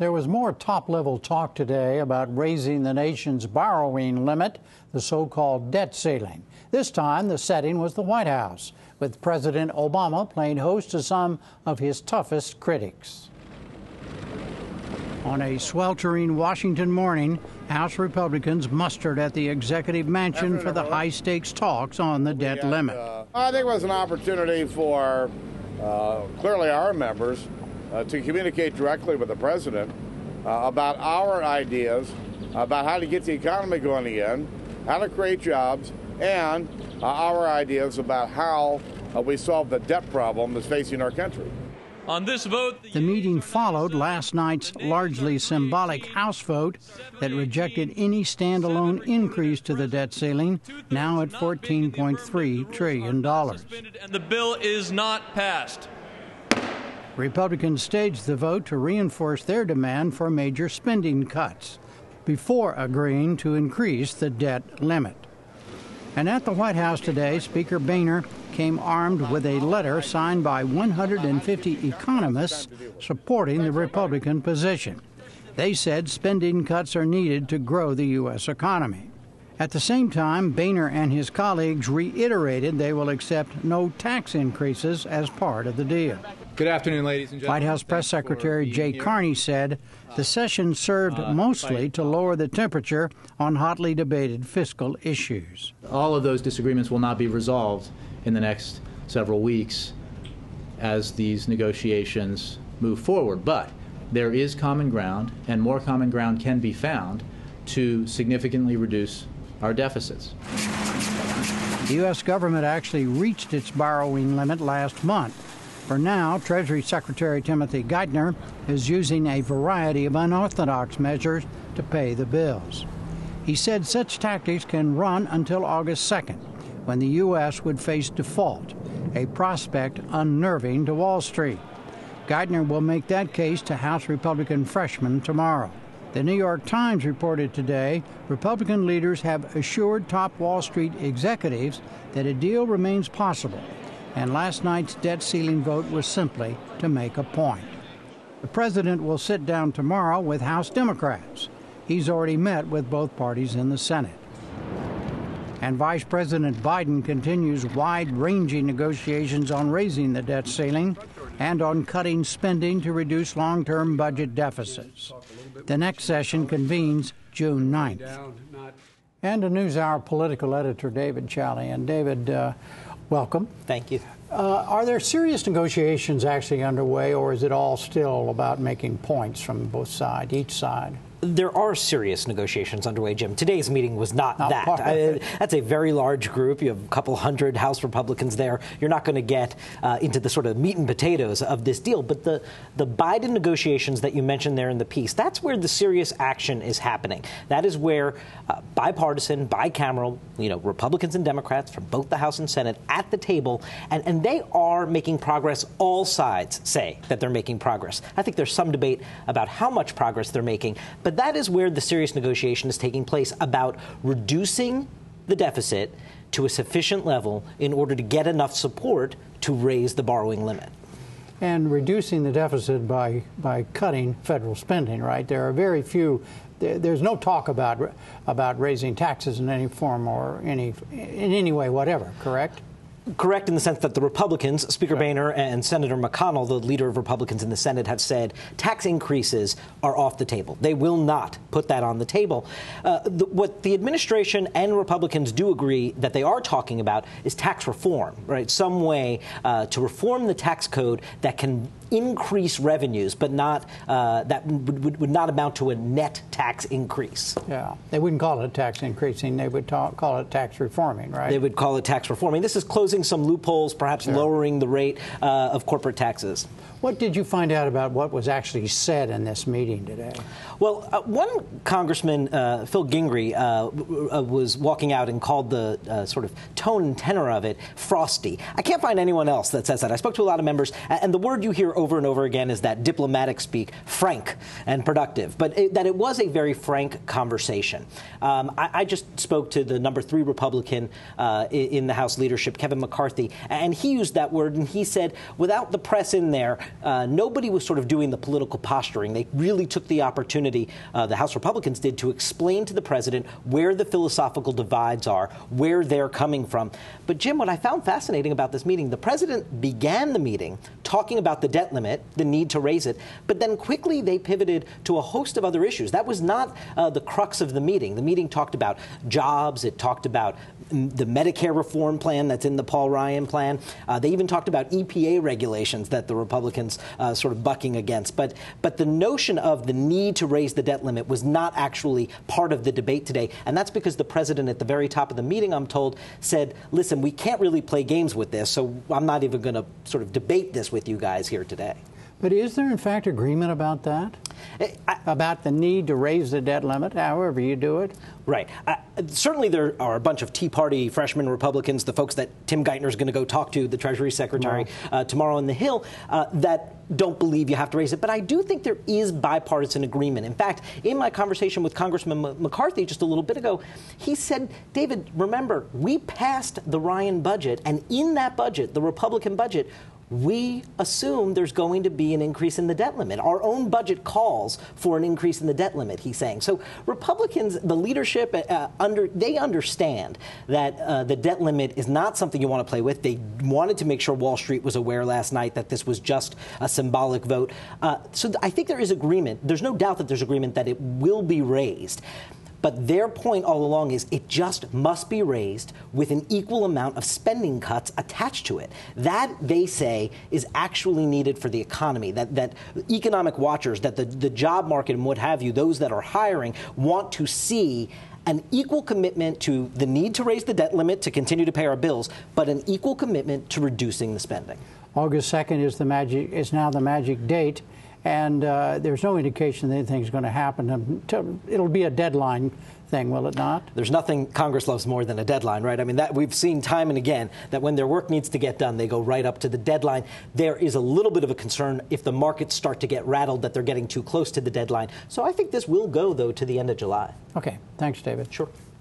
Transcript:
There was more top-level talk today about raising the nation's borrowing limit, the so-called debt ceiling. This time, the setting was the White House, with President Obama playing host to some of his toughest critics. On a sweltering Washington morning, House Republicans mustered at the executive mansion for the high-stakes talks on the debt limit. I think it was an opportunity for clearly our members to communicate directly with the president about our ideas about how to get the economy going again, how to create jobs, and our ideas about how we solve the debt problem that's facing our country. On this vote, the meeting followed last night's largely symbolic House vote that rejected any standalone increase to the debt ceiling, now at $14.3 trillion. And the bill is not passed. Republicans staged the vote to reinforce their demand for major spending cuts before agreeing to increase the debt limit. And at the White House today, Speaker Boehner came armed with a letter signed by 150 economists supporting the Republican position. They said spending cuts are needed to grow the U.S. economy. At the same time, Boehner and his colleagues reiterated they will accept no tax increases as part of the deal. Good afternoon, ladies and gentlemen. White House Press Secretary Jay Carney said the session served mostly to lower the temperature on hotly debated fiscal issues. All of those disagreements will not be resolved in the next several weeks as these negotiations move forward. But there is common ground, and more common ground can be found to significantly reduce our deficits. The U.S. government actually reached its borrowing limit last month. For now, Treasury Secretary Timothy Geithner is using a variety of unorthodox measures to pay the bills. He said such tactics can run until August 2nd, when the U.S. would face default, a prospect unnerving to Wall Street. Geithner will make that case to House Republican freshmen tomorrow. The New York Times reported today Republican leaders have assured top Wall Street executives that a deal remains possible, and last night's debt ceiling vote was simply to make a point. The president will sit down tomorrow with House Democrats. He's already met with both parties in the Senate. And Vice President Biden continues wide-ranging negotiations on raising the debt ceiling and on cutting spending to reduce long-term budget deficits. The next session convenes June 9th. And a NewsHour political editor, David Chalian. David, welcome. Thank you. Are there serious negotiations actually underway, or is it all still about making points from both sides, each side? There are serious negotiations underway, Jim. Today's meeting was not that. That's a very large group. You have a couple hundred House Republicans there. You're not going to get into the sort of meat and potatoes of this deal. But the Biden negotiations that you mentioned there in the piece, that's where the serious action is happening. That is where bipartisan, bicameral, Republicans and Democrats from both the House and Senate at the table, and they are making progress. All sides say that they're making progress. I think there's some debate about how much progress they're making, but that is where the serious negotiation is taking place about reducing the deficit to a sufficient level in order to get enough support to raise the borrowing limit. And reducing the deficit by cutting federal spending, right? There are very few. There's no talk about raising taxes in any form or in any way, whatever, correct? Correct in the sense that the Republicans, Speaker Boehner and Senator McConnell, the leader of Republicans in the Senate, have said tax increases are off the table. They will not put that on the table. What the administration and Republicans do agree that they are talking about is tax reform, right? Some way to reform the tax code that can increase revenues, but not that would not amount to a net tax increase. Yeah, they wouldn't call it tax increasing. They would call it tax reforming, right? They would call it tax reforming. This is closing some loopholes, perhaps lowering the rate of corporate taxes. What did you find out about what was actually said in this meeting today? Well, one congressman, Phil Gingrey, was walking out and called the sort of tone and tenor of it frosty. I can't find anyone else that says that. I spoke to a lot of members, and the word you hear over and over again is that diplomatic speak, frank and productive, but that it was a very frank conversation. I just spoke to the number 3 Republican in the House leadership, Kevin McCarthy, and he used that word, and he said, without the press in there, nobody was sort of doing the political posturing. They really took the opportunity, the House Republicans did, to explain to the president where the philosophical divides are, where they're coming from. But, Jim, what I found fascinating about this meeting, the president began the meeting talking about the debt limit, the need to raise it, but then quickly they pivoted to a host of other issues. That was not the crux of the meeting. The meeting talked about jobs. It talked about the Medicare reform plan that's in the Paul Ryan plan. They even talked about EPA regulations that the Republicans sort of bucking against. But the notion of the need to raise the debt limit was not actually part of the debate today. And that's because the president at the very top of the meeting, I'm told, said, listen, we can't really play games with this, so I'm not even going to sort of debate this with you guys here today. But is there, in fact, agreement about that? About the need to raise the debt limit, however you do it? Right. Certainly there are a bunch of Tea Party freshman Republicans, the folks that Tim Geithner is going to go talk to, the Treasury Secretary, tomorrow on the Hill, that don't believe you have to raise it. But I do think there is bipartisan agreement. In fact, in my conversation with Congressman McCarthy just a little bit ago, he said, David, remember, we passed the Ryan budget, and in that budget, the Republican budget, we assume there's going to be an increase in the debt limit. Our own budget calls for an increase in the debt limit, he's saying. So Republicans, the leadership, they understand that the debt limit is not something you want to play with. They wanted to make sure Wall Street was aware last night that this was just a symbolic vote. So I think there is agreement. There's no doubt that there's agreement that it will be raised. But their point all along is it just must be raised with an equal amount of spending cuts attached to it. That, they say, is actually needed for the economy, that economic watchers, that the job market and what have you, those that are hiring, want to see an equal commitment to the need to raise the debt limit to continue to pay our bills, but an equal commitment to reducing the spending. August 2nd is now the magic date. And there's no indication that anything's going to happen. It'll be a deadline thing, will it not? There's nothing Congress loves more than a deadline, right? I mean, that we've seen time and again that when their work needs to get done, they go right up to the deadline. There is a little bit of a concern if the markets start to get rattled that they're getting too close to the deadline. So I think this will go, though, to the end of July. Okay. Thanks, David. Sure.